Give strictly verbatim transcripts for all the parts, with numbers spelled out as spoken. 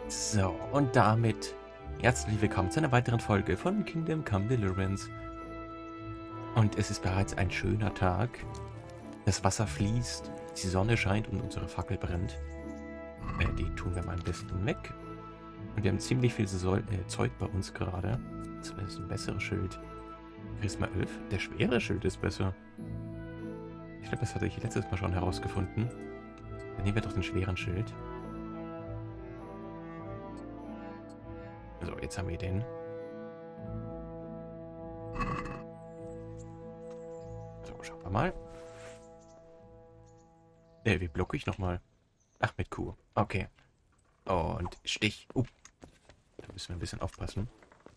So, und damit herzlich willkommen zu einer weiteren Folge von Kingdom Come Deliverance. Und es ist bereits ein schöner Tag. Das Wasser fließt, die Sonne scheint und unsere Fackel brennt. Äh, die tun wir mal ein bisschen weg. Und wir haben ziemlich viel Sol äh, Zeug bei uns gerade. Das ist ein besseres Schild. Prisma elf. Der schwere Schild ist besser. Ich glaube, das hatte ich letztes Mal schon herausgefunden. Dann nehmen wir doch den schweren Schild. So, jetzt haben wir den. So, schauen wir mal. Äh, wie blocke ich nochmal? Ach, mit Q. Okay. Und Stich. Uh. Da müssen wir ein bisschen aufpassen.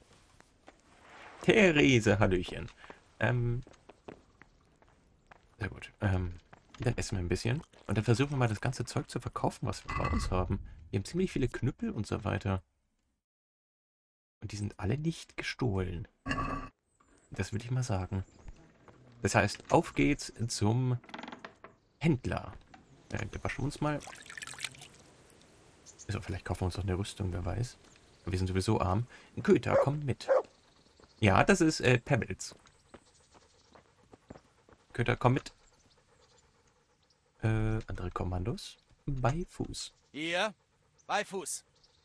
Therese, Hallöchen. Ähm. Sehr gut. Ähm. Dann essen wir ein bisschen. Und dann versuchen wir mal das ganze Zeug zu verkaufen, was wir bei uns haben. Wir haben ziemlich viele Knüppel und so weiter. Und die sind alle nicht gestohlen. Das würde ich mal sagen. Das heißt, auf geht's zum Händler. Äh, wir waschen uns mal. Also, vielleicht kaufen wir uns noch eine Rüstung, wer weiß. Wir sind sowieso arm. Köter, komm mit. Ja, das ist äh, Pebbles. Köter, komm mit. Äh, andere Kommandos. Bei Fuß. Hier, bei Fuß.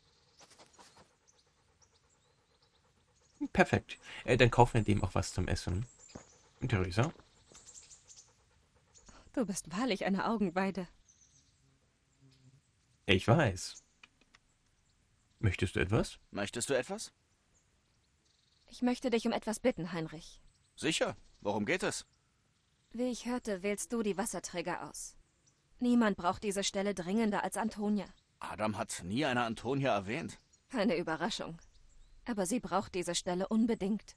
Perfekt. Äh, dann kaufen wir dem auch was zum Essen. Theresa? Du bist wahrlich eine Augenweide. Ich weiß. Möchtest du etwas? Möchtest du etwas? Ich möchte dich um etwas bitten, Heinrich. Sicher. Worum geht es? Wie ich hörte, wählst du die Wasserträger aus. Niemand braucht diese Stelle dringender als Antonia. Adam hat nie eine Antonia erwähnt. Eine Überraschung. Aber sie braucht diese Stelle unbedingt.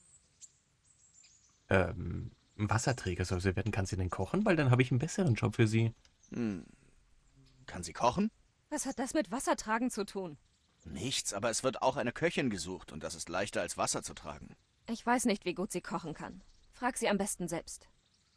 Ähm, Wasserträger soll sie werden. Kann sie denn kochen? Weil dann habe ich einen besseren Job für sie. Hm. Kann sie kochen? Was hat das mit Wassertragen zu tun? Nichts, aber es wird auch eine Köchin gesucht und das ist leichter als Wasser zu tragen. Ich weiß nicht, wie gut sie kochen kann. Frag sie am besten selbst.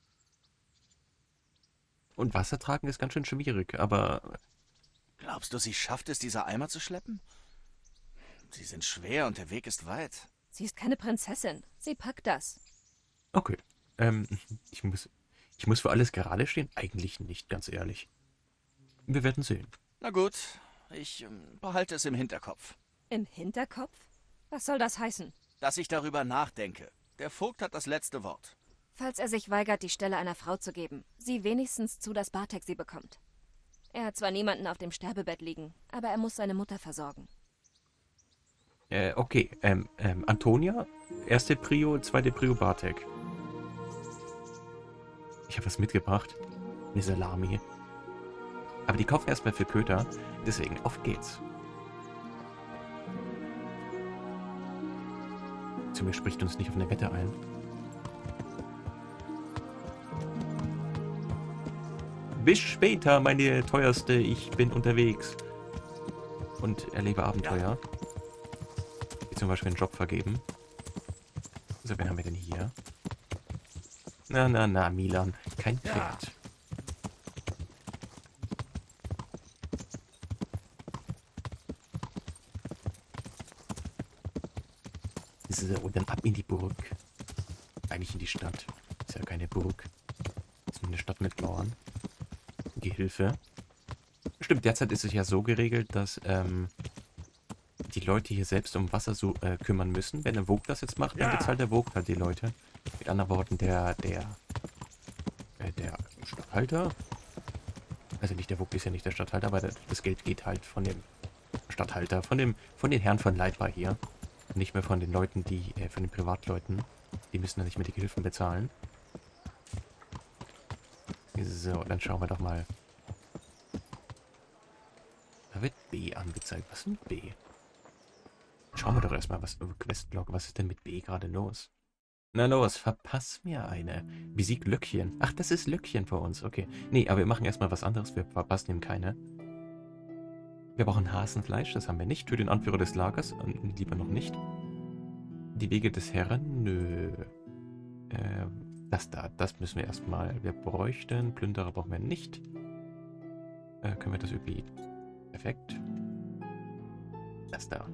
Und Wasser tragen ist ganz schön schwierig, aber... Glaubst du, sie schafft es, diese Eimer zu schleppen? Sie sind schwer und der Weg ist weit. Sie ist keine Prinzessin. Sie packt das. Okay. Ähm, ich muss... Ich muss für alles gerade stehen? Eigentlich nicht, ganz ehrlich. Wir werden sehen. Na gut, ich ähm, behalte es im Hinterkopf. Im Hinterkopf? Was soll das heißen? Dass ich darüber nachdenke. Der Vogt hat das letzte Wort. Falls er sich weigert, die Stelle einer Frau zu geben, sieh wenigstens zu, dass Bartek sie bekommt. Er hat zwar niemanden auf dem Sterbebett liegen, aber er muss seine Mutter versorgen. Äh, okay. Ähm, ähm, Antonia, erste Prio, zweite Prio Bartek. Ich habe was mitgebracht. Eine Salami. Aber die kaufen erstmal für Köter. Deswegen, auf geht's. Zu mir spricht uns nicht auf eine Wette ein. Bis später, meine teuerste. Ich bin unterwegs. Und erlebe Abenteuer. Wie zum Beispiel einen Job vergeben. So, wen haben wir denn hier? Na, na, na, Milan. Kein Pferd. So, und dann ab in die Burg. Eigentlich in die Stadt. Ist ja keine Burg. Ist nur eine Stadt mit Mauern. Gehilfe. Stimmt, derzeit ist es ja so geregelt, dass ähm, die Leute hier selbst um Wasser so äh, kümmern müssen. Wenn der Vogt das jetzt macht, dann bezahlt der Vogt halt die Leute. Mit anderen Worten, der, der, äh, der Statthalter. Also nicht der Vogt ist ja nicht der Statthalter, aber der, das Geld geht halt von dem Statthalter, von dem, von den Herren von Leitbar hier. Und nicht mehr von den Leuten, die, äh, von den Privatleuten. Die müssen dann nicht mehr die Gehilfen bezahlen. So, dann schauen wir doch mal. Da wird B angezeigt. Was ist denn B? Schauen wir doch erstmal, was. Oh, Questlog, was ist denn mit B gerade los? Na los, verpass mir eine. Besieg Löckchen. Ach, das ist Löckchen für uns. Okay. Nee, aber wir machen erstmal was anderes. Wir verpassen ihm keine. Wir brauchen Hasenfleisch, das haben wir nicht. Für den Anführer des Lagers. Und lieber noch nicht. Die Wege des Herren? Nö. Ähm. Das da, das müssen wir erstmal. Wir bräuchten. Plünderer brauchen wir nicht. Äh, können wir das irgendwie. Perfekt. Das da.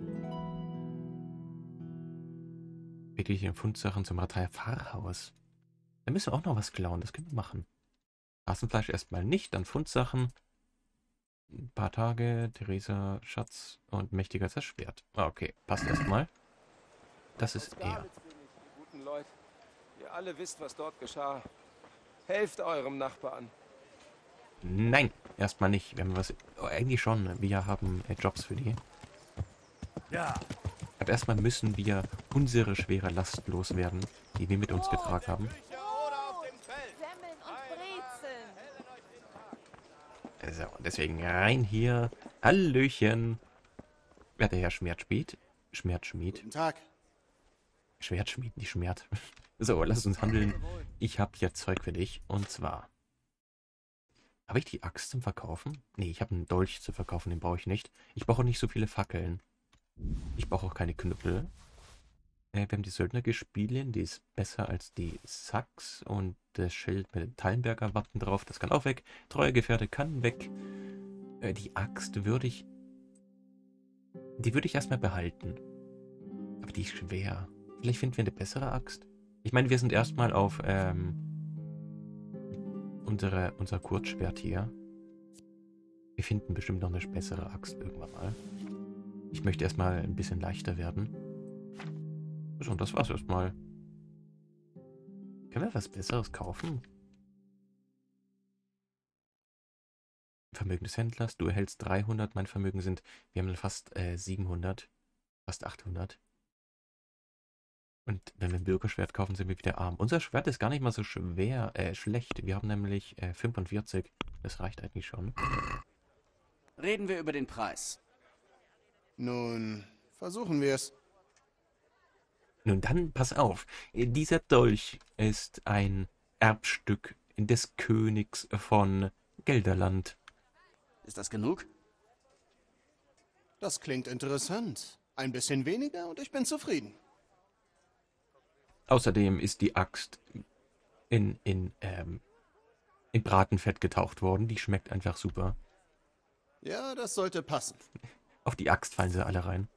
Wirklich in Fundsachen zum Ratheier Pfarrhaus. Da müssen wir auch noch was klauen, das können wir machen. Hasenfleisch erstmal nicht, dann Fundsachen. Ein paar Tage, Theresa, Schatz und mächtiger Schwert. Ah, okay, passt erstmal. Das ist er. Guten Leute, ihr alle wisst, was dort geschah. Helft eurem Nachbarn. Nein, erstmal nicht. Wir haben was. Oh, eigentlich schon. Wir haben äh, Jobs für die. Ja. Aber erstmal müssen wir unsere schwere Last loswerden, die wir mit uns getragen haben. Semmeln und Brezeln. So, deswegen rein hier. Hallöchen. Wer hat der Herr Schmertschmied? Schmertschmied. Guten Tag. Schwertschmied, nicht Schmert. So, lass uns handeln. Ich habe hier Zeug für dich. Und zwar. Habe ich die Axt zum Verkaufen? Nee, ich habe einen Dolch zu verkaufen, den brauche ich nicht. Ich brauche nicht so viele Fackeln. Ich brauche auch keine Knüppel. Äh, wir haben die Söldnergespielin, die ist besser als die Sachs. Und das Schild mit dem Tallenberger Wappen drauf, das kann auch weg. Treue Gefährte kann weg. Äh, die Axt würde ich... Die würde ich erstmal behalten. Aber die ist schwer. Vielleicht finden wir eine bessere Axt. Ich meine, wir sind erstmal auf ähm, unsere, unser Kurzschwert hier. Wir finden bestimmt noch eine bessere Axt irgendwann mal. Ich möchte erstmal ein bisschen leichter werden. So, und das war's erstmal. Können wir was Besseres kaufen? Vermögen des Händlers, du erhältst dreihundert, mein Vermögen sind, wir haben fast äh, siebenhundert, fast achthundert. Und wenn wir ein Bürgerschwert kaufen, sind wir wieder arm. Unser Schwert ist gar nicht mal so schwer, äh, schlecht. Wir haben nämlich äh, fünfundvierzig. Das reicht eigentlich schon. Reden wir über den Preis. Nun, versuchen wir es. Nun dann, pass auf. Dieser Dolch ist ein Erbstück des Königs von Gelderland. Ist das genug? Das klingt interessant. Ein bisschen weniger und ich bin zufrieden. Außerdem ist die Axt in, in, ähm, in Bratenfett getaucht worden. Die schmeckt einfach super. Ja, das sollte passen. Auf die Axt fallen sie alle rein.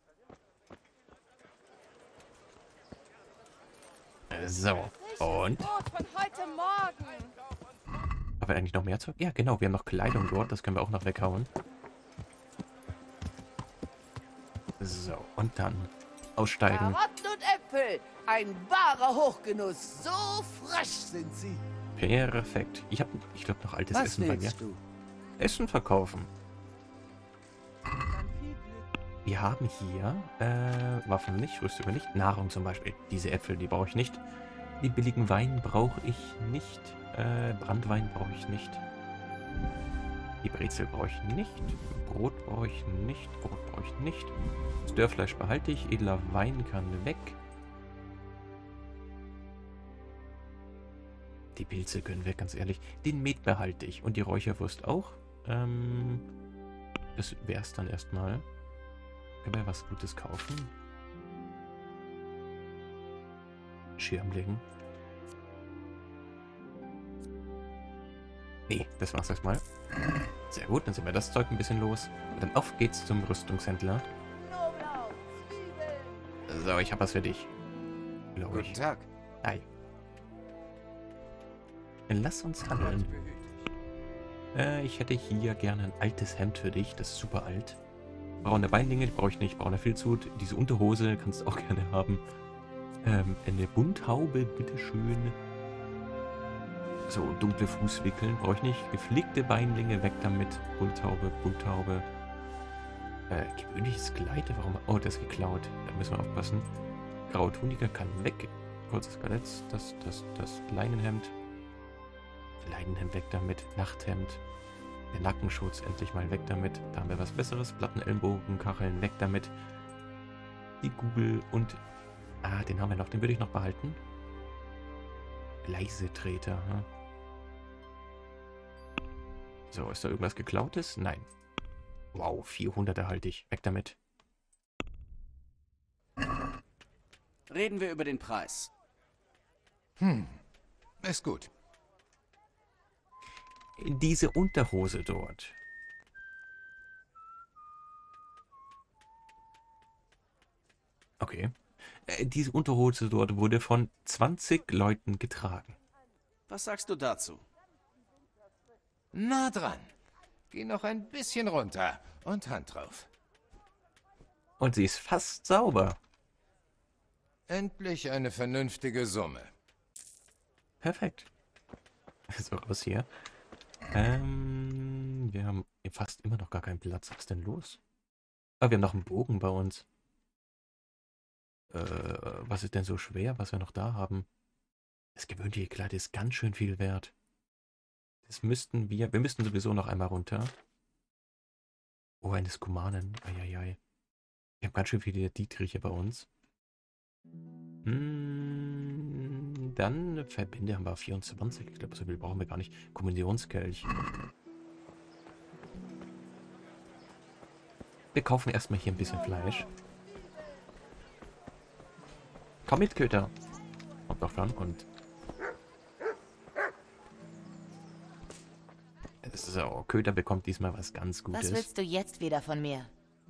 So, und? Brot von heute Morgen. Haben wir eigentlich noch mehr Zeug? Ja, genau, wir haben noch Kleidung dort. Das können wir auch noch weghauen. So, und dann aussteigen. Karotten und Äpfel. Ein wahrer Hochgenuss. So frisch sind sie. Perfekt. Ich habe, ich glaube, noch altes Was Essen bei mir. willst du? Essen verkaufen. Wir haben hier äh, Waffen nicht, Rüstung nicht, Nahrung zum Beispiel. Diese Äpfel, die brauche ich nicht. Die billigen Wein brauche ich nicht. Äh, Brandwein brauche ich nicht. Die Brezel brauche ich nicht. Brot brauche ich nicht. Brot brauche ich nicht. Das Dörrfleisch behalte ich. Edler Wein kann weg. Die Pilze können weg, ganz ehrlich. Den Met behalte ich. Und die Räucherwurst auch. Ähm, das wäre es dann erstmal. Können wir was Gutes kaufen? Schirm legen. Nee, das war's erstmal. Sehr gut, dann sind wir das Zeug ein bisschen los. Und dann auf geht's zum Rüstungshändler. Knoblauch, Zwiebeln. So, ich habe was für dich. Glaube ich. Guten Tag. Hi. Lass uns handeln. Äh, ich hätte hier gerne ein altes Hemd für dich. Das ist super alt. Braune Beinlinge, die brauche ich nicht. Braune Filzhut. Diese Unterhose kannst du auch gerne haben. Ähm, eine Bunthaube, bitteschön. So, dunkle Fußwickeln brauche ich nicht. Gepflegte Beinlinge, weg damit. Bunthaube, Bunthaube. Äh, gewöhnliches Kleid, warum? Oh, das ist geklaut. Da müssen wir aufpassen. Graue Tunika kann weg. Kurzes Kalett, das, das, das Leinenhemd. Leinenhemd weg damit. Nachthemd. Der Nackenschutz endlich mal weg damit. Da haben wir was Besseres. Platten, Ellenbogen, Kacheln, weg damit. Die Google und... Ah, den haben wir noch. Den würde ich noch behalten. Gleisetreter. Hm? So, ist da irgendwas Geklautes? Nein. Wow, vierhundert erhalte ich. Weg damit. Reden wir über den Preis. Hm, ist gut. Diese Unterhose dort. Okay. Äh, diese Unterhose dort wurde von zwanzig Leuten getragen. Was sagst du dazu? Na dran. Geh noch ein bisschen runter und Hand drauf. Und sie ist fast sauber. Endlich eine vernünftige Summe. Perfekt. So, raus hier. Ähm, wir haben fast immer noch gar keinen Platz. Was ist denn los? Ah, wir haben noch einen Bogen bei uns. Äh, was ist denn so schwer, was wir noch da haben? Das gewöhnliche Kleid ist ganz schön viel wert. Das müssten wir... Wir müssten sowieso noch einmal runter. Oh, eines Kumanen. Eieiei. Wir haben ganz schön viele Dietriche bei uns. Hm, dann Verbände haben wir vierundzwanzig. Ich glaube, so viel brauchen wir gar nicht. Kommunionskelch. Wir kaufen erstmal hier ein bisschen Fleisch. Komm mit, Köter. Kommt doch ran und... So, Köter bekommt diesmal was ganz Gutes. Was willst du jetzt wieder von mir?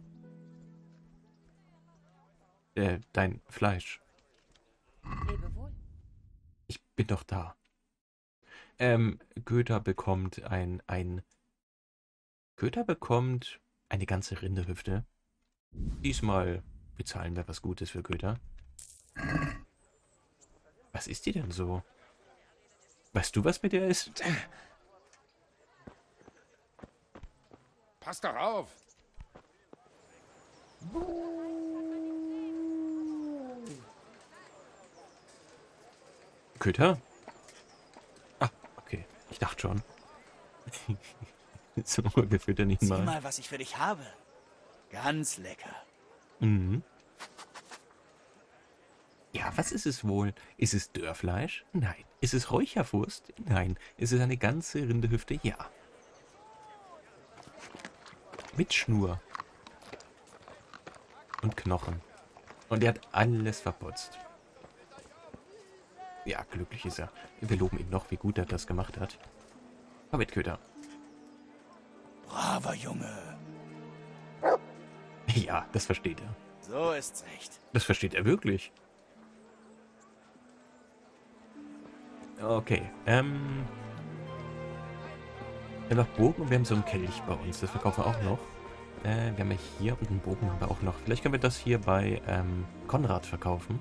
Äh, dein Fleisch. Lebe wohl. Ich bin doch da. Ähm, Köter bekommt ein, ein... Köter bekommt eine ganze Rinderhüfte. Diesmal bezahlen wir was Gutes für Köter. Was ist die denn so? Weißt du, was mit der ist? Pass doch auf! Köter? Ah, okay. Ich dachte schon. So gefühlt er nicht Sieh mal. mal, was ich für dich habe. Ganz lecker. Mhm. Ja, was ist es wohl? Ist es Dörrfleisch? Nein. Ist es Räucherwurst? Nein. Ist es eine ganze Rinderhüfte? Ja. Mit Schnur. Und Knochen. Und er hat alles verputzt. Ja, glücklich ist er. Wir loben ihn noch, wie gut er das gemacht hat. Komm mit, Köter. Braver Junge. Ja, das versteht er. So ist's echt. Das versteht er wirklich. Okay, ähm... wir haben noch Bogen und wir haben so einen Kelch bei uns. Das verkaufen wir auch noch. Äh, wir haben ja hier und einen Bogen haben wir auch noch. Vielleicht können wir das hier bei ähm, Konrad verkaufen.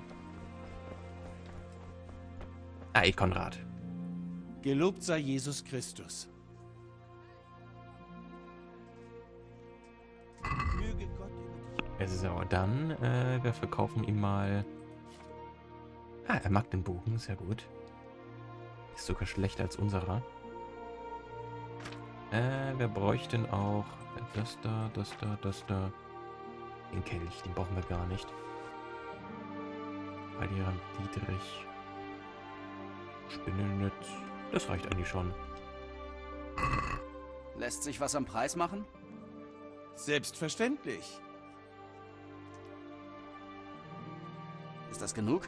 Ei, Konrad. Gelobt sei Jesus Christus. Möge Gott über dich. So, dann, äh, wir verkaufen ihm mal... Ah, er mag den Bogen, sehr gut. Ist sogar schlechter als unserer. Äh, wir bräuchten auch das da, das da, das da. Den Kelch, den brauchen wir gar nicht. Weil hier haben Dietrich... Spinnennetz. Das reicht eigentlich schon. Lässt sich was am Preis machen? Selbstverständlich. Ist das genug?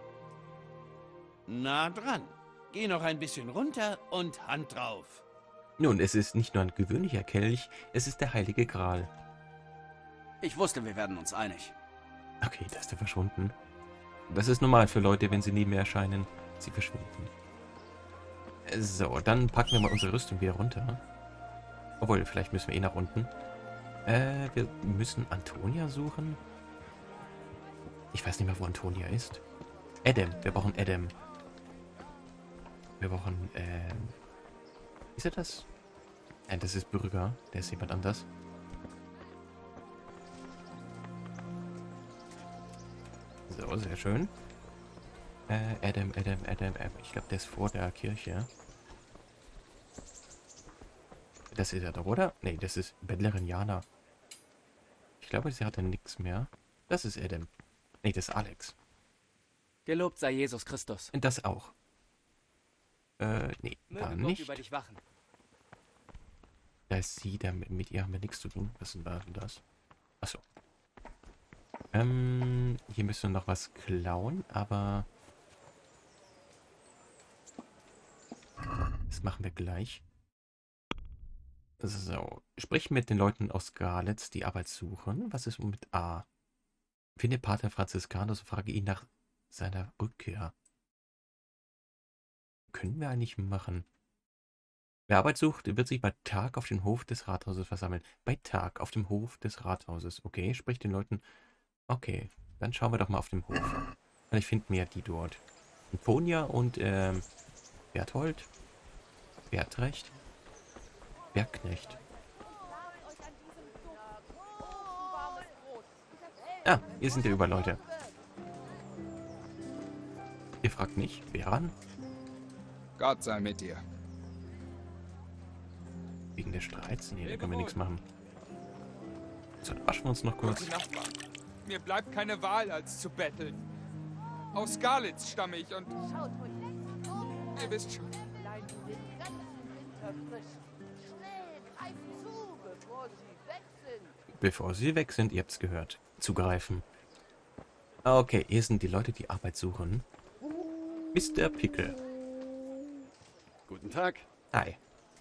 Na dran. Geh noch ein bisschen runter und Hand drauf. Nun, es ist nicht nur ein gewöhnlicher Kelch, es ist der heilige Gral. Ich wusste, wir werden uns einig. Okay, da ist er verschwunden. Das ist normal für Leute, wenn sie neben mir erscheinen. Sie verschwinden. So, dann packen wir mal unsere Rüstung wieder runter. Obwohl, vielleicht müssen wir eh nach unten. Äh, wir müssen Antonia suchen. Ich weiß nicht mehr, wo Antonia ist. Adam, wir brauchen Adam. Wir brauchen, ähm... Ist er das? Nein, das ist Bürger. Der ist jemand anders. So, sehr schön. Äh, Adam, Adam, Adam, Adam. Ich glaube, der ist vor der Kirche. Das ist er doch, oder? Nee, das ist Bettlerin Jana. Ich glaube, sie hatte nichts mehr. Das ist Adam. Nee, das ist Alex. Gelobt sei Jesus Christus. Und das auch. Äh, nee, Möge da Gott nicht. über dich wachen. Da ist sie, da mit, mit ihr haben wir nichts zu tun. Was ist denn das? Achso. Ähm, hier müssen wir noch was klauen, aber... Das machen wir gleich. So, sprich mit den Leuten aus Garletz, die Arbeit suchen. Was ist mit A? Finde Pater Franziskanus und frage ihn nach seiner Rückkehr. Können wir eigentlich machen. Wer Arbeit sucht, wird sich bei Tag auf dem Hof des Rathauses versammeln. Bei Tag auf dem Hof des Rathauses. Okay, sprich den Leuten. Okay, dann schauen wir doch mal auf dem Hof. Vielleicht finden wir die dort. Antonia und ähm, Berthold. Bertrecht. Bergknecht. Ah, hier sind ja überall Leute. Ihr fragt nicht, wer ran? Gott sei mit dir. Wegen des Streits? Nee, da können wir nichts machen. So, dann waschen wir uns noch kurz. Nachbarn. Mir bleibt keine Wahl, als zu betteln. Aus Skalitz stamme ich und... Ihr wisst schon. Bevor sie weg sind, ihr habt's gehört. Zugreifen. Okay, hier sind die Leute, die Arbeit suchen. Mister Pickel. Guten Tag. Hi.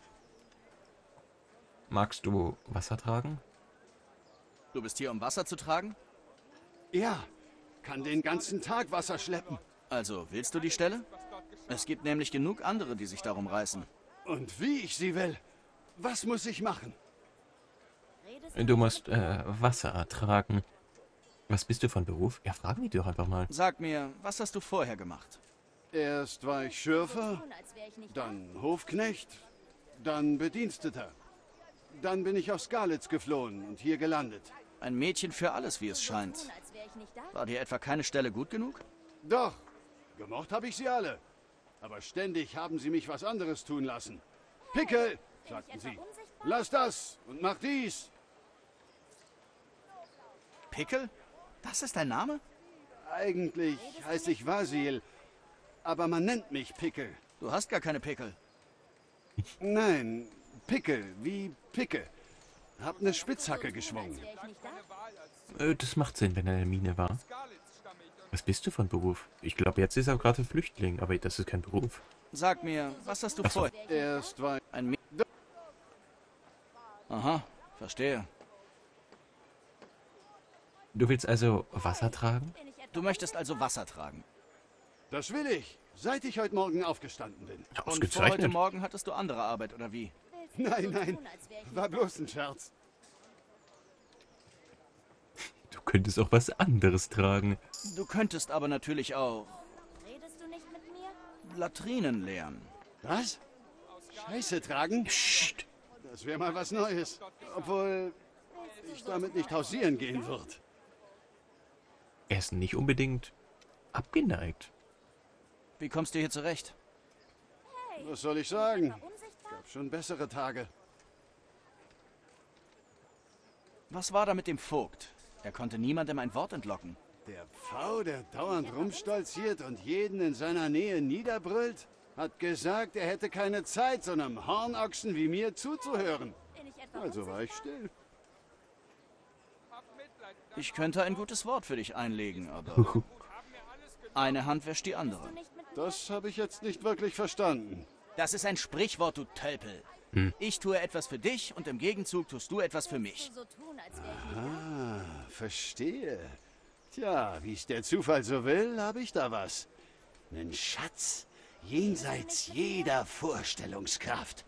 Magst du Wasser tragen? Du bist hier, um Wasser zu tragen? Ja, kann den ganzen Tag Wasser schleppen. Also, willst du die Stelle? Es gibt nämlich genug andere, die sich darum reißen. Und wie ich sie will. Was muss ich machen? Du musst äh, Wasser tragen. Was bist du von Beruf? Ja, fragen die doch einfach mal. Sag mir, was hast du vorher gemacht? Erst war ich Schürfer, dann Hofknecht, dann Bediensteter. Dann bin ich aus Skalitz geflohen und hier gelandet. Ein Mädchen für alles, wie es scheint. War dir etwa keine Stelle gut genug? Doch, gemocht habe ich sie alle. Aber ständig haben sie mich was anderes tun lassen. Pickel, sagten sie. Lass das und mach dies. Pickel? Das ist dein Name? Eigentlich heiße ich Vasil, aber man nennt mich Pickel. Du hast gar keine Pickel. Nein, Pickel, wie Picke. Hab eine Spitzhacke geschwungen. Äh, das macht Sinn, wenn er in der Mine war. Was bist du von Beruf? Ich glaube, jetzt ist er gerade Flüchtling, aber das ist kein Beruf. Sag mir, was hast du Ach so. vor? Erst war Ein Mädchen. Aha, verstehe. Du willst also Wasser tragen? Du möchtest also Wasser tragen. Das will ich, seit ich heute Morgen aufgestanden bin. Und vor heute Ausgezeichnet. Morgen hattest du andere Arbeit, oder wie? Nein, nein, war bloß ein Scherz. Du könntest auch was anderes tragen. Du könntest aber natürlich auch Redest du nicht mit mir? Latrinen leeren. Was? Scheiße tragen? Psst. Das wäre mal was Neues. Obwohl ich damit nicht hausieren gehen wird. Er ist nicht unbedingt abgeneigt. Wie kommst du hier zurecht? Was soll ich sagen? Gab schon bessere Tage. Was war da mit dem Vogt? Er konnte niemandem ein Wort entlocken. Der Pfau, der dauernd rumstolziert und jeden in seiner Nähe niederbrüllt, hat gesagt, er hätte keine Zeit, so einem Hornochsen wie mir zuzuhören. Also war ich still. Ich könnte ein gutes Wort für dich einlegen, aber eine Hand wäscht die andere. Das habe ich jetzt nicht wirklich verstanden. Das ist ein Sprichwort, du Tölpel. Hm. Ich tue etwas für dich und im Gegenzug tust du etwas für mich. Ah, verstehe. Tja, wie es der Zufall so will, habe ich da was. Nen Schatz, jenseits jeder Vorstellungskraft.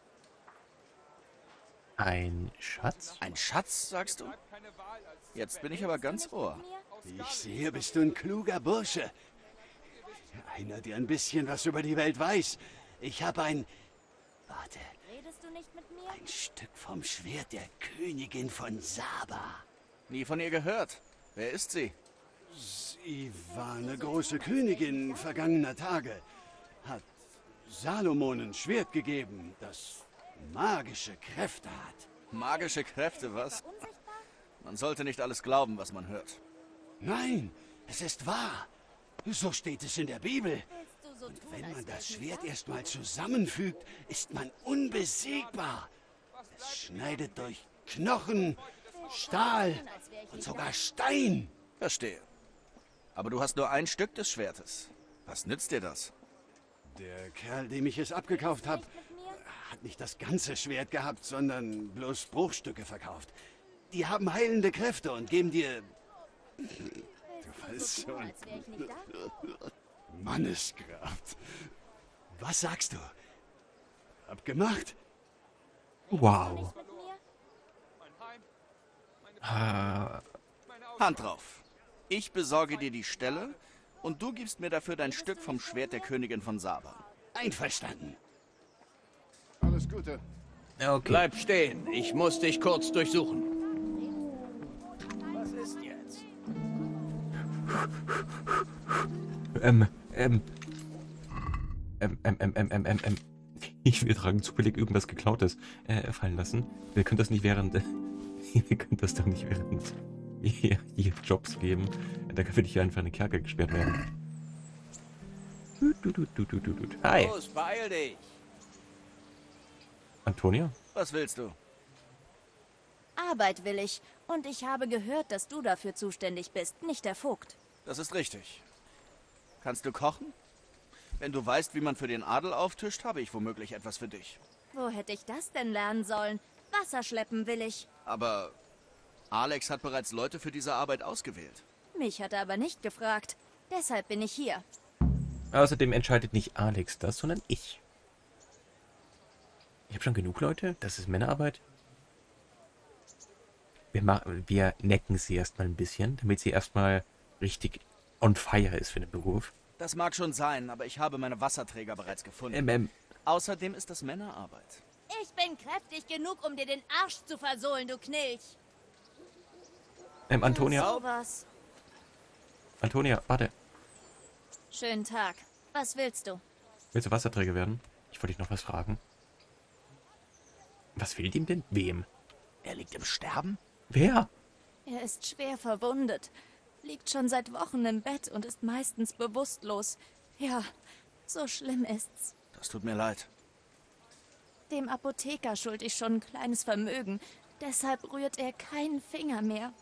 Ein Schatz? Ein Schatz, sagst du? Jetzt bin ich aber ganz ohr. Wie ich sehe, bist du ein kluger Bursche. Einer, der ein bisschen was über die Welt weiß. Ich habe ein... Warte. Redest du nicht mit mir? Ein Stück vom Schwert der Königin von Saba. Nie von ihr gehört. Wer ist sie? Sie war eine große Königin vergangener Tage. Hat Salomon ein Schwert gegeben, das magische Kräfte hat. Magische Kräfte, was? Man sollte nicht alles glauben, was man hört. Nein, es ist wahr. So steht es in der Bibel. Und wenn man das Schwert erstmal zusammenfügt, ist man unbesiegbar. Es schneidet durch Knochen, Stahl und sogar Stein. Verstehe. Aber du hast nur ein Stück des Schwertes. Was nützt dir das? Der Kerl, dem ich es abgekauft habe, hat nicht das ganze Schwert gehabt, sondern bloß Bruchstücke verkauft. Die haben heilende Kräfte und geben dir... Du Also, Manneskraft. Was sagst du? Abgemacht? Wow. Ah, Hand drauf. Ich besorge dir die Stelle und du gibst mir dafür dein Stück vom Schwert der Königin von Saba. Einverstanden. Alles Gute. okay. Bleib stehen. Ich muss dich kurz durchsuchen. Was ist jetzt? Ähm, ähm. Ähm, ähm, ähm, ähm, ähm, ähm, ähm. Ich will tragen zufällig irgendwas Geklautes äh, fallen lassen. Wir können das nicht während... Äh, wir können das doch nicht während wir hier Jobs geben. Da würde ich hier einfach in eine Kerker gesperrt werden. Du, du, du, du, du, du. Hi. Los, beeil dich. Antonia? Was willst du? Arbeit will ich. Und ich habe gehört, dass du dafür zuständig bist, nicht der Vogt. Das ist richtig. Kannst du kochen? Wenn du weißt, wie man für den Adel auftischt, habe ich womöglich etwas für dich. Wo hätte ich das denn lernen sollen? Wasser schleppen will ich. Aber Alex hat bereits Leute für diese Arbeit ausgewählt. Mich hat er aber nicht gefragt. Deshalb bin ich hier. Außerdem entscheidet nicht Alex das, sondern ich. Ich habe schon genug Leute. Das ist Männerarbeit. Wir, machen, wir necken sie erstmal ein bisschen, damit sie erstmal richtig on fire ist für den Beruf. Das mag schon sein, aber ich habe meine Wasserträger bereits gefunden. Ähm, ähm, Außerdem ist das Männerarbeit. Ich bin kräftig genug, um dir den Arsch zu versohlen, du Knilch. ähm, Antonia. So was. Antonia, warte. Schönen Tag. Was willst du? Willst du Wasserträger werden? Ich wollte dich noch was fragen. Was fehlt ihm denn? Wem? Er liegt im Sterben? Wer? Er ist schwer verwundet. Liegt schon seit Wochen im Bett und ist meistens bewusstlos. Ja, so schlimm ist's. Das tut mir leid. Dem Apotheker schuld ich schon ein kleines Vermögen. Deshalb rührt er keinen Finger mehr.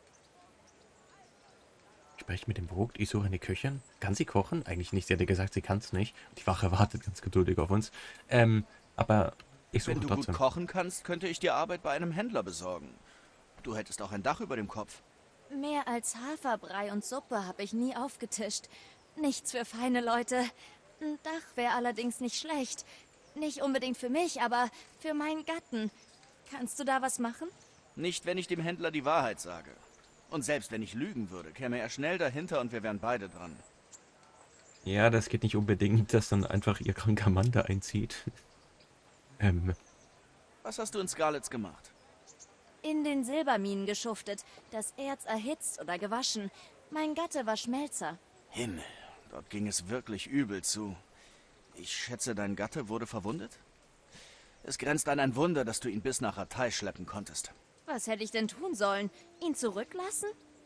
Ich spreche mit dem Vogt. Ich suche eine Köchin. Kann sie kochen? Eigentlich nicht. Sie hatte gesagt, sie kann es nicht. Die Wache wartet ganz geduldig auf uns. Ähm, aber ich suche Wenn du trotzdem. gut kochen kannst, könnte ich dir Arbeit bei einem Händler besorgen. Du hättest auch ein Dach über dem Kopf. Mehr als Haferbrei und Suppe habe ich nie aufgetischt. Nichts für feine Leute. Ein Dach wäre allerdings nicht schlecht. Nicht unbedingt für mich, aber für meinen Gatten. Kannst du da was machen? Nicht, wenn ich dem Händler die Wahrheit sage. Und selbst wenn ich lügen würde, käme er schnell dahinter und wir wären beide dran. Ja, das geht nicht unbedingt, dass dann einfach ihr kranker Mann da einzieht. ähm. Was hast du in Skalitz gemacht? In den Silberminen geschuftet, das Erz erhitzt oder gewaschen. Mein Gatte war Schmelzer. Himmel, dort ging es wirklich übel zu. Ich schätze, dein Gatte wurde verwundet? Es grenzt an ein Wunder, dass du ihn bis nach Ratay schleppen konntest. Was hätte ich denn tun sollen? Ihn zurücklassen?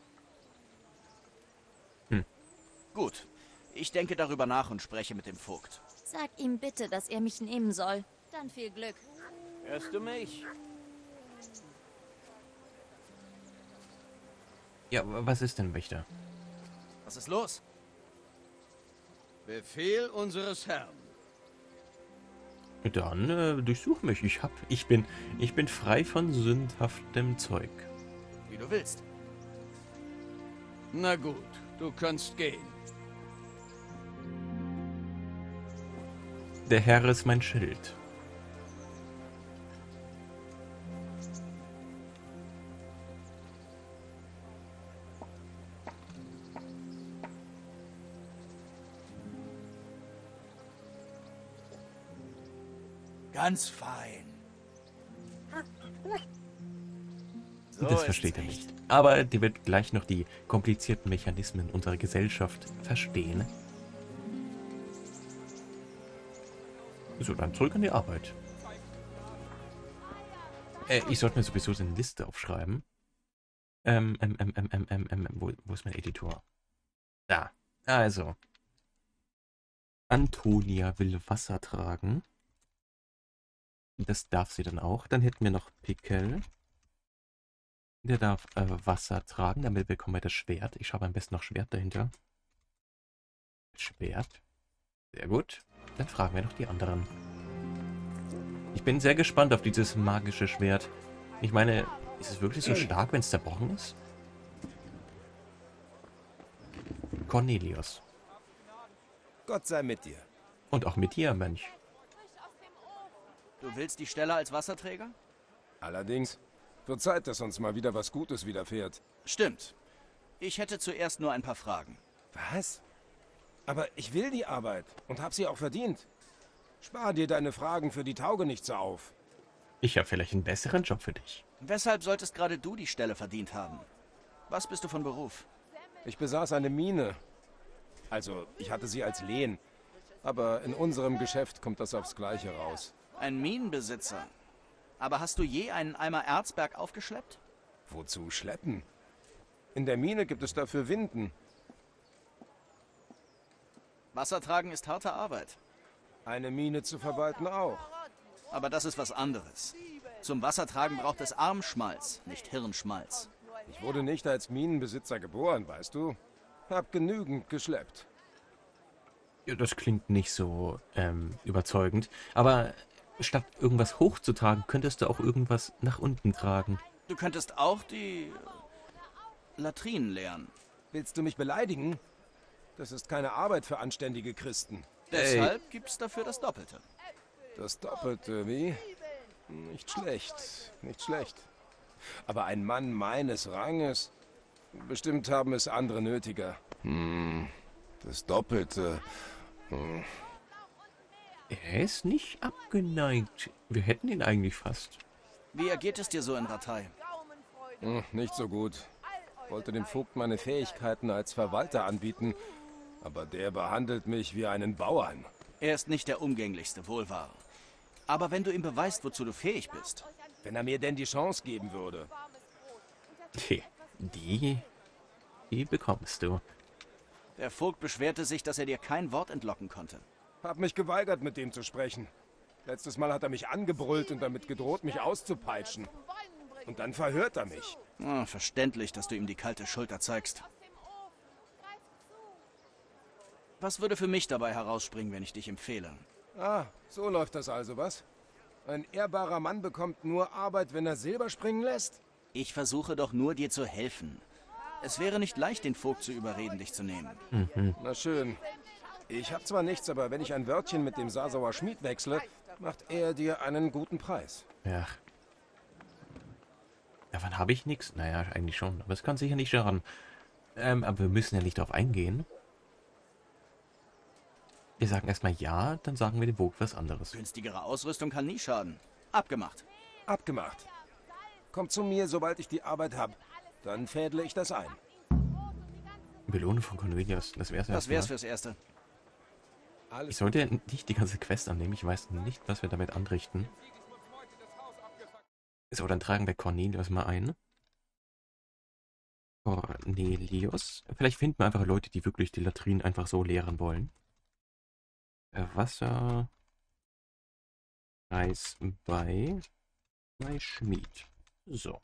Hm. Gut, ich denke darüber nach und spreche mit dem Vogt. Sag ihm bitte, dass er mich nehmen soll. Dann viel Glück. Hörst du mich? Ja, was ist denn, Wächter? Was ist los? Befehl unseres Herrn. Dann äh, durchsuch mich. Ich hab, ich bin, ich bin frei von sündhaftem Zeug. Wie du willst. Na gut, du kannst gehen. Der Herr ist mein Schild. Ganz fein. So Das versteht er nicht. Aber die wird gleich noch die komplizierten Mechanismen unserer Gesellschaft verstehen. So, dann zurück an die Arbeit. Äh, ich sollte mir sowieso so eine Liste aufschreiben. Ähm, ähm, ähm, ähm, ähm, ähm, ähm, wo, wo ist mein Editor? Da. Also. Antonia will Wasser tragen. Das darf sie dann auch. Dann hätten wir noch Pickel. Der darf äh, Wasser tragen. Damit bekommen wir das Schwert. Ich habe am besten noch Schwert dahinter. Schwert. Sehr gut. Dann fragen wir noch die anderen. Ich bin sehr gespannt auf dieses magische Schwert. Ich meine, ist es wirklich so stark, wenn es zerbrochen ist? Cornelius. Gott sei mit dir. Und auch mit dir, Mönch. Du willst die Stelle als Wasserträger? Allerdings. Wird Zeit, dass uns mal wieder was Gutes widerfährt. Stimmt. Ich hätte zuerst nur ein paar Fragen. Was? Aber ich will die Arbeit und hab sie auch verdient. Spar dir deine Fragen für die Taugenichtse auf. Ich habe vielleicht einen besseren Job für dich. Weshalb solltest gerade du die Stelle verdient haben? Was bist du von Beruf? Ich besaß eine Mine. Also, ich hatte sie als Lehen. Aber in unserem Geschäft kommt das aufs Gleiche raus. Ein Minenbesitzer. Aber hast du je einen Eimer Erzberg aufgeschleppt? Wozu schleppen? In der Mine gibt es dafür Winden. Wassertragen ist harte Arbeit. Eine Mine zu verwalten auch. Aber das ist was anderes. Zum Wassertragen braucht es Armschmalz, nicht Hirnschmalz. Ich wurde nicht als Minenbesitzer geboren, weißt du? Hab genügend geschleppt. Ja, das klingt nicht so ähm, überzeugend. Aber statt irgendwas hochzutragen, könntest du auch irgendwas nach unten tragen. Du könntest auch die Latrinen leeren. Willst du mich beleidigen? Das ist keine Arbeit für anständige Christen. Deshalb gibt's dafür das Doppelte. Das Doppelte, wie? Nicht schlecht, nicht schlecht. Aber ein Mann meines Ranges... Bestimmt haben es andere nötiger. Hm, das Doppelte... Hm. Er ist nicht abgeneigt. Wir hätten ihn eigentlich fast. Wie ergeht es dir so in Ratay? Hm, nicht so gut. Wollte dem Vogt meine Fähigkeiten als Verwalter anbieten, aber der behandelt mich wie einen Bauern. Er ist nicht der umgänglichste, wohl wahr. Aber wenn du ihm beweist, wozu du fähig bist... Wenn er mir denn die Chance geben würde. Die, die, die bekommst du. Der Vogt beschwerte sich, dass er dir kein Wort entlocken konnte. Hab mich geweigert, mit dem zu sprechen. Letztes Mal hat er mich angebrüllt und damit gedroht, mich auszupeitschen. Und dann verhört er mich. Oh, verständlich, dass du ihm die kalte Schulter zeigst. Was würde für mich dabei herausspringen, wenn ich dich empfehle? Ah, so läuft das also, was? Ein ehrbarer Mann bekommt nur Arbeit, wenn er Silber springen lässt? Ich versuche doch nur, dir zu helfen. Es wäre nicht leicht, den Vogt zu überreden, dich zu nehmen. Mhm. Na schön. Ich hab zwar nichts, aber wenn ich ein Wörtchen mit dem Sasauer Schmied wechsle, macht er dir einen guten Preis. Ja. Davon habe ich nichts. Naja, eigentlich schon. Aber es kann sicher nicht schaden. Ähm, aber wir müssen ja nicht darauf eingehen. Wir sagen erstmal ja, dann sagen wir dem Vogt was anderes. Günstigere Ausrüstung kann nie schaden. Abgemacht. Abgemacht. Komm zu mir, sobald ich die Arbeit habe. Dann fädle ich das ein. Belohnung von Cornelius. Das wär's Das wär's erstmal. fürs Erste. Alles Ich sollte nicht die ganze Quest annehmen. Ich weiß nicht, was wir damit anrichten. So, dann tragen wir Cornelius mal ein. Cornelius. Vielleicht finden wir einfach Leute, die wirklich die Latrinen einfach so leeren wollen. Wasser. Preis bei, bei Schmied. So.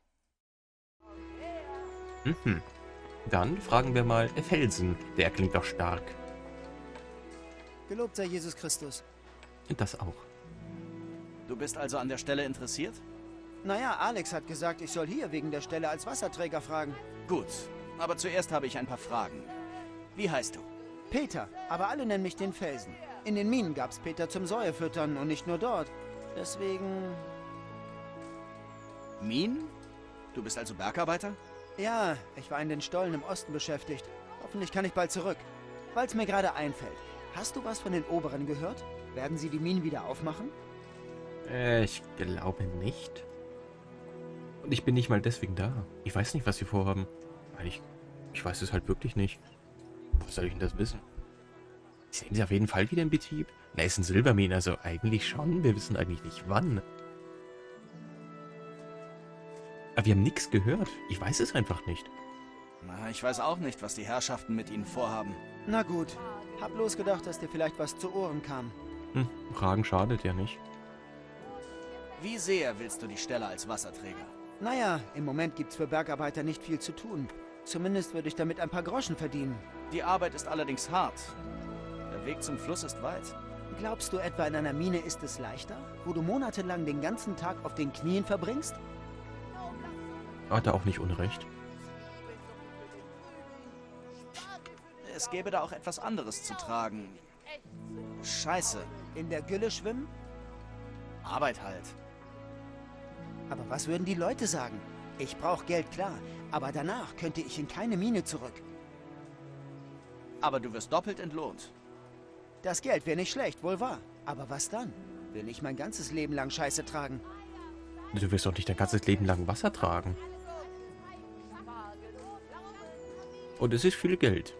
Mhm. Dann fragen wir mal Felsen. Der klingt doch stark. Gelobt sei Jesus Christus. Das auch. Du bist also an der Stelle interessiert? Naja, Alex hat gesagt, ich soll hier wegen der Stelle als Wasserträger fragen. Gut, aber zuerst habe ich ein paar Fragen. Wie heißt du? Peter, aber alle nennen mich den Felsen. In den Minen gab's Peter zum Säuefüttern und nicht nur dort. Deswegen... Minen? Du bist also Bergarbeiter? Ja, ich war in den Stollen im Osten beschäftigt. Hoffentlich kann ich bald zurück. Weil's mir gerade einfällt. Hast du was von den Oberen gehört? Werden sie die Minen wieder aufmachen? Äh, ich glaube nicht. Und ich bin nicht mal deswegen da. Ich weiß nicht, was sie vorhaben. Weil ich, ich weiß es halt wirklich nicht. Wo soll ich denn das wissen? Sehen sie auf jeden Fall wieder in Betrieb? Na, ist ein Silbermine, also eigentlich schon. Wir wissen eigentlich nicht wann. Aber wir haben nichts gehört. Ich weiß es einfach nicht. Na, ich weiß auch nicht, was die Herrschaften mit ihnen vorhaben. Na gut. Hab bloß gedacht, dass dir vielleicht was zu Ohren kam. Hm, Fragen schadet ja nicht. Wie sehr willst du die Stelle als Wasserträger? Naja, im Moment gibt's für Bergarbeiter nicht viel zu tun. Zumindest würde ich damit ein paar Groschen verdienen. Die Arbeit ist allerdings hart. Der Weg zum Fluss ist weit. Glaubst du etwa, in einer Mine ist es leichter, wo du monatelang den ganzen Tag auf den Knien verbringst? Hat er auch nicht unrecht. Es gäbe da auch etwas anderes zu tragen. Scheiße. In der Gülle schwimmen? Arbeit halt. Aber was würden die Leute sagen? Ich brauche Geld, klar. Aber danach könnte ich in keine Mine zurück. Aber du wirst doppelt entlohnt. Das Geld wäre nicht schlecht, wohl wahr. Aber was dann? Will ich mein ganzes Leben lang Scheiße tragen? Du wirst doch nicht dein ganzes Leben lang Wasser tragen. Und es ist viel Geld.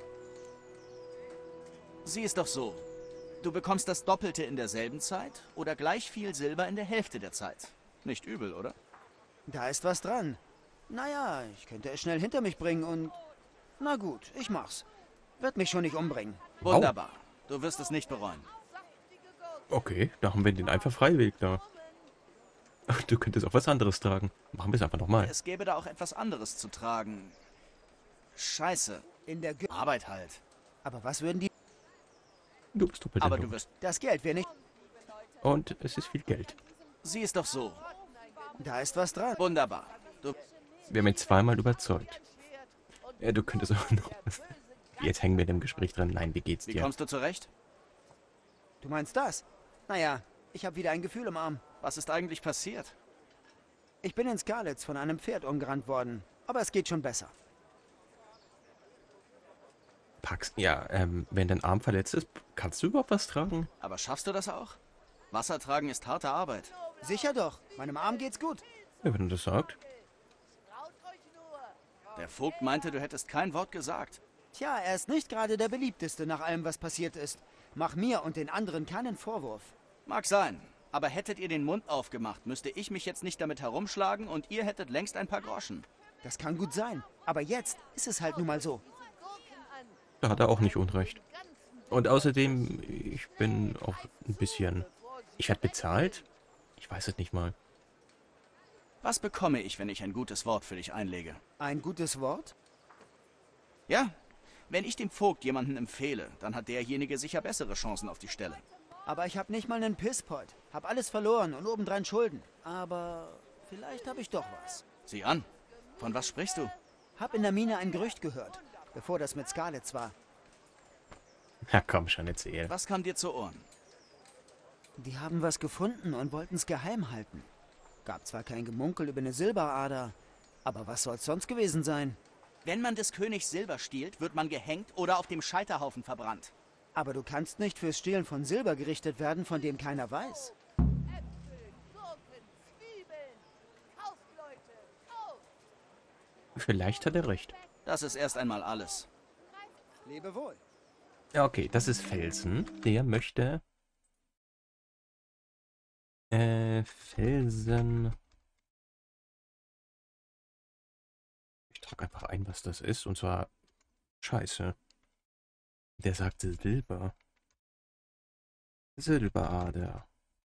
Sieh es doch so. Du bekommst das Doppelte in derselben Zeit oder gleich viel Silber in der Hälfte der Zeit. Nicht übel, oder? Da ist was dran. Naja, ich könnte es schnell hinter mich bringen und... Na gut, ich mach's. Wird mich schon nicht umbringen. Wunderbar. Du wirst es nicht bereuen. Okay, da haben wir den einfach Freiweg da. Ach, du könntest auch was anderes tragen. Machen wir es einfach nochmal. Es gäbe da auch etwas anderes zu tragen. Scheiße. In der Gü Arbeit halt. Aber was würden die... Du bist doppelt Aber entlohnt. du wirst... Das Geld wäre nicht... Und es ist viel Geld. Sieh es doch so. Da ist was dran. Wunderbar. Du... Wir haben ihn zweimal überzeugt. Ja, du könntest auch noch... Jetzt hängen wir in dem Gespräch drin. Nein, wie geht's dir? Wie kommst du zurecht? Du meinst das? Naja, ich habe wieder ein Gefühl im Arm. Was ist eigentlich passiert? Ich bin in Skalitz von einem Pferd umgerannt worden. Aber es geht schon besser. Pax, ja, ähm, wenn dein Arm verletzt ist, kannst du überhaupt was tragen? Aber schaffst du das auch? Wasser tragen ist harte Arbeit. Sicher doch. Meinem Arm geht's gut. Ja, wenn du das sagst. Der Vogt meinte, du hättest kein Wort gesagt. Tja, er ist nicht gerade der beliebteste nach allem, was passiert ist. Mach mir und den anderen keinen Vorwurf. Mag sein. Aber hättet ihr den Mund aufgemacht, müsste ich mich jetzt nicht damit herumschlagen und ihr hättet längst ein paar Groschen. Das kann gut sein. Aber jetzt ist es halt nun mal so. Da hat er auch nicht Unrecht. Und außerdem, ich bin auch ein bisschen... Ich werde bezahlt? Ich weiß es nicht mal. Was bekomme ich, wenn ich ein gutes Wort für dich einlege? Ein gutes Wort? Ja, wenn ich dem Vogt jemanden empfehle, dann hat derjenige sicher bessere Chancen auf die Stelle. Aber ich habe nicht mal einen Pisspot. Hab alles verloren und obendrein Schulden. Aber vielleicht habe ich doch was. Sieh an. Von was sprichst du? Hab in der Mine ein Gerücht gehört, bevor das mit Skalitz war. Ja, komm schon, erzähl. Was kam dir zu Ohren? Die haben was gefunden und wollten es geheim halten. Gab zwar kein Gemunkel über eine Silberader, aber was soll's sonst gewesen sein? Wenn man des Königs Silber stiehlt, wird man gehängt oder auf dem Scheiterhaufen verbrannt. Aber du kannst nicht fürs Stehlen von Silber gerichtet werden, von dem keiner weiß. Vielleicht hat er recht. Das ist erst einmal alles. Lebe wohl. Ja, okay, das ist Felsen. Der möchte... Äh, Felsen... Ich trage einfach ein, was das ist, und zwar... Scheiße. Der sagte Silber. Silberader.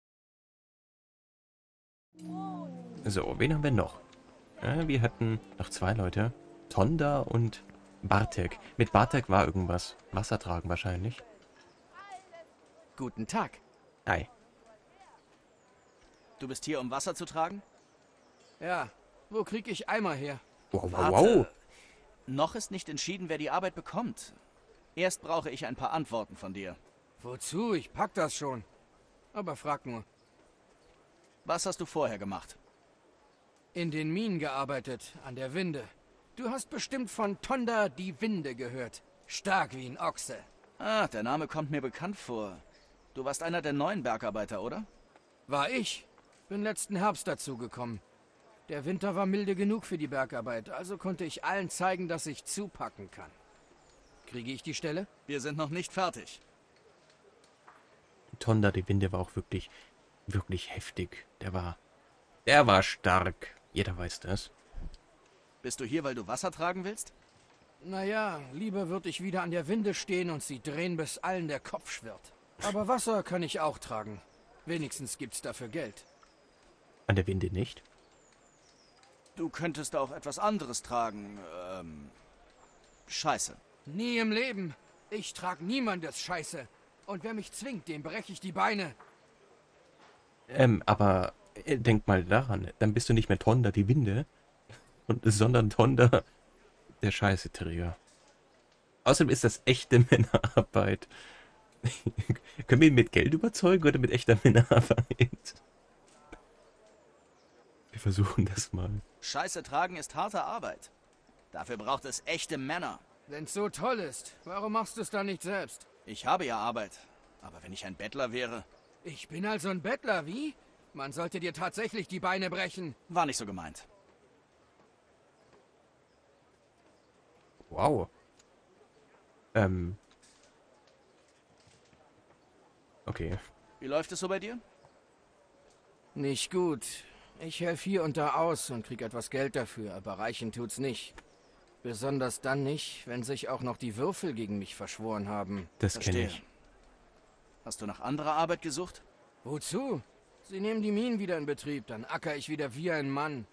So, wen haben wir noch? Ja, wir hatten noch zwei Leute. Tonda und Bartek. Mit Bartek war irgendwas. Wasser tragen wahrscheinlich. Guten Tag. Hi. Du bist hier, um Wasser zu tragen? Ja. Wo krieg ich Eimer her? Wow, wow, Warte. wow. Noch ist nicht entschieden, wer die Arbeit bekommt. Erst brauche ich ein paar Antworten von dir. Wozu? Ich pack das schon. Aber frag nur. Was hast du vorher gemacht? In den Minen gearbeitet, an der Winde. Du hast bestimmt von Tonda die Winde gehört. Stark wie ein Ochse. Ah, der Name kommt mir bekannt vor. Du warst einer der neuen Bergarbeiter, oder? War ich. Bin letzten Herbst dazugekommen. Der Winter war milde genug für die Bergarbeit, also konnte ich allen zeigen, dass ich zupacken kann. Kriege ich die Stelle? Wir sind noch nicht fertig. Tonda, die Winde war auch wirklich, wirklich heftig. Der war, der war stark. Jeder weiß das. Bist du hier, weil du Wasser tragen willst? Naja, lieber würde ich wieder an der Winde stehen und sie drehen, bis allen der Kopf schwirrt. Aber Wasser kann ich auch tragen. Wenigstens gibt's dafür Geld. An der Winde nicht? Du könntest auch etwas anderes tragen. Ähm... Scheiße. Nie im Leben. Ich trag niemandes Scheiße. Und wer mich zwingt, dem breche ich die Beine. Ähm, aber äh, denk mal daran, dann bist du nicht mehr Tonda, die Winde, und, sondern Tonda, der Scheißeträger. Außerdem ist das echte Männerarbeit. Können wir ihn mit Geld überzeugen oder mit echter Männerarbeit? Wir versuchen das mal. Scheiße tragen ist harte Arbeit. Dafür braucht es echte Männer. Wenn's so toll ist, warum machst du es dann nicht selbst? Ich habe ja Arbeit. Aber wenn ich ein Bettler wäre... Ich bin also ein Bettler, wie? Man sollte dir tatsächlich die Beine brechen. War nicht so gemeint. Wow. Ähm. Okay. Wie läuft es so bei dir? Nicht gut. Ich helfe hier und da aus und krieg etwas Geld dafür, aber reichen tut's nicht. Besonders dann nicht, wenn sich auch noch die Würfel gegen mich verschworen haben. Das kenne ich. Hast du nach anderer Arbeit gesucht? Wozu? Sie nehmen die Minen wieder in Betrieb, dann acker ich wieder wie ein Mann.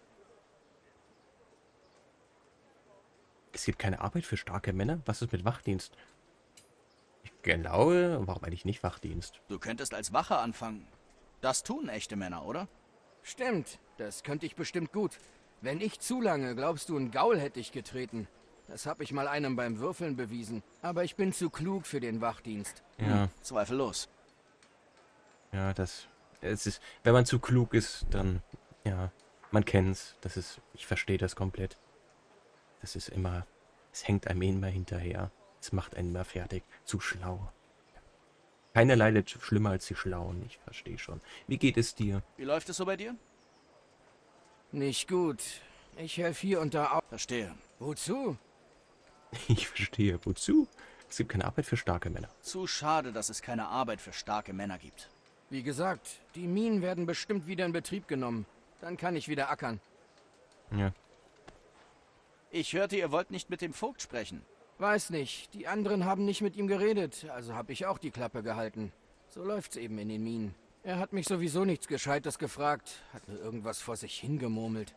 Es gibt keine Arbeit für starke Männer? Was ist mit Wachdienst? Ich glaube, warum eigentlich nicht Wachdienst? Du könntest als Wache anfangen. Das tun echte Männer, oder? Stimmt, das könnte ich bestimmt gut. Wenn ich zu lange, glaubst du, ein Gaul hätte ich getreten. Das habe ich mal einem beim Würfeln bewiesen. Aber ich bin zu klug für den Wachdienst. Ja. Hm, zweifellos. Ja, das... Es ist... Wenn man zu klug ist, dann... Ja, man kennt's. Das ist... Ich verstehe das komplett. Das ist immer... Es hängt einem immer hinterher. Es macht einen immer fertig. Zu schlau. Keiner leidet schlimmer als die Schlauen. Ich verstehe schon. Wie geht es dir? Wie läuft es so bei dir? Nicht gut. Ich helfe hier und da auch. Verstehe. Wozu? Ich verstehe. Wozu? Es gibt keine Arbeit für starke Männer. Zu schade, dass es keine Arbeit für starke Männer gibt. Wie gesagt, die Minen werden bestimmt wieder in Betrieb genommen. Dann kann ich wieder ackern. Ja. Ich hörte, ihr wollt nicht mit dem Vogt sprechen. Weiß nicht. Die anderen haben nicht mit ihm geredet, also habe ich auch die Klappe gehalten. So läuft's eben in den Minen. Er hat mich sowieso nichts Gescheites gefragt, hat nur irgendwas vor sich hingemurmelt.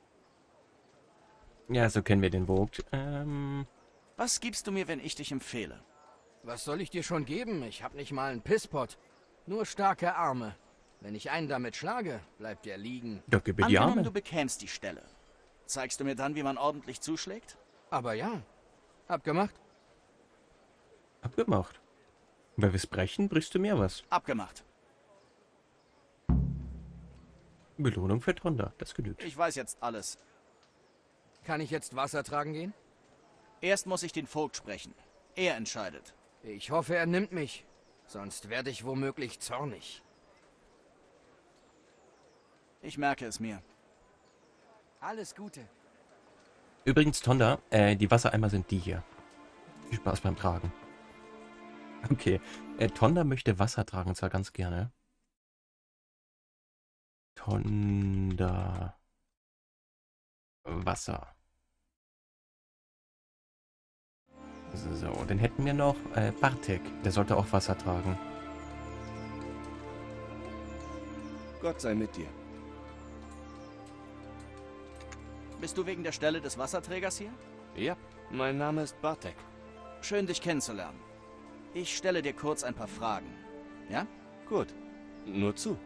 Ja, so kennen wir den Vogt. Ähm... Was gibst du mir, wenn ich dich empfehle? Was soll ich dir schon geben? Ich hab nicht mal einen Pisspot. Nur starke Arme. Wenn ich einen damit schlage, bleibt er liegen. Ja, gib mir die Angenommen, Arme. du bekämst die Stelle. Zeigst du mir dann, wie man ordentlich zuschlägt? Aber ja. Abgemacht? Abgemacht. Wenn wir es brechen, brichst du mir was. Abgemacht. Belohnung für Tonda, das genügt. Ich weiß jetzt alles. Kann ich jetzt Wasser tragen gehen? Erst muss ich den Vogt sprechen. Er entscheidet. Ich hoffe, er nimmt mich. Sonst werde ich womöglich zornig. Ich merke es mir. Alles Gute. Übrigens, Tonda, äh, die Wassereimer sind die hier. Viel Spaß beim Tragen. Okay, äh, Tonda möchte Wasser tragen, und zwar ganz gerne. Tonda. Wasser. So, dann hätten wir noch äh, Bartek. Der sollte auch Wasser tragen. Gott sei mit dir. Bist du wegen der Stelle des Wasserträgers hier? Ja, mein Name ist Bartek. Schön, dich kennenzulernen. Ich stelle dir kurz ein paar Fragen. Ja? Gut. Nur zu.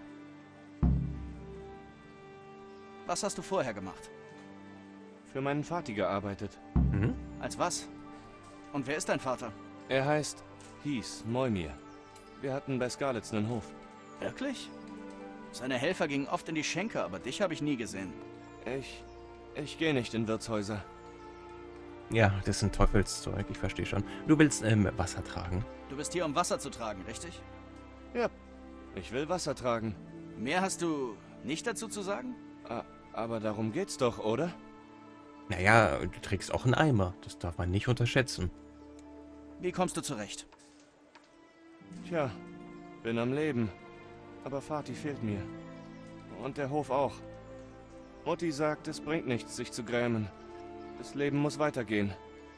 Was hast du vorher gemacht? Für meinen Vati gearbeitet. Mhm. Als was? Und wer ist dein Vater? Er heißt, hieß Moimir. Wir hatten bei Skalitz einen Hof. Wirklich? Seine Helfer gingen oft in die Schenke, aber dich habe ich nie gesehen. Ich... ich gehe nicht in Wirtshäuser. Ja, das ist ein Teufelszeug, ich verstehe schon. Du willst ähm, Wasser tragen? Du bist hier, um Wasser zu tragen, richtig? Ja, ich will Wasser tragen. Mehr hast du nicht dazu zu sagen? Ah, aber darum geht's doch, oder? Naja, du trägst auch einen Eimer. Das darf man nicht unterschätzen. Wie kommst du zurecht? Tja, bin am Leben. Aber Vati fehlt mir. Und der Hof auch. Mutti sagt, es bringt nichts, sich zu grämen. Das Leben muss weitergehen.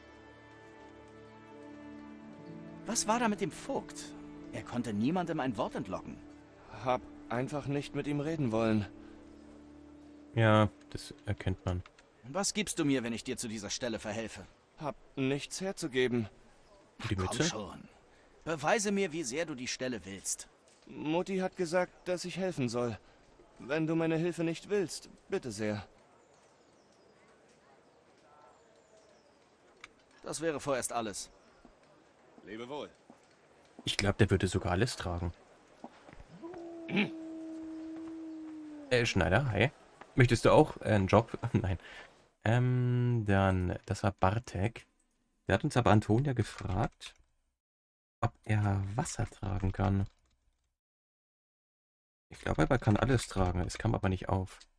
Was war da mit dem Vogt? Er konnte niemandem ein Wort entlocken. Hab einfach nicht mit ihm reden wollen. Ja, das erkennt man. Was gibst du mir, wenn ich dir zu dieser Stelle verhelfe? Hab nichts herzugeben. Die Komm Mütze? schon. Beweise mir, wie sehr du die Stelle willst. Mutti hat gesagt, dass ich helfen soll. Wenn du meine Hilfe nicht willst, bitte sehr. Das wäre vorerst alles. Lebe wohl. Ich glaube, der würde sogar alles tragen. Äh, Schneider, hi. Möchtest du auch äh, einen Job? Nein. Ähm, dann, das war Bartek. Der hat uns aber Antonia gefragt, ob er Wasser tragen kann. Ich glaube, er kann alles tragen. Es kam aber nicht auf.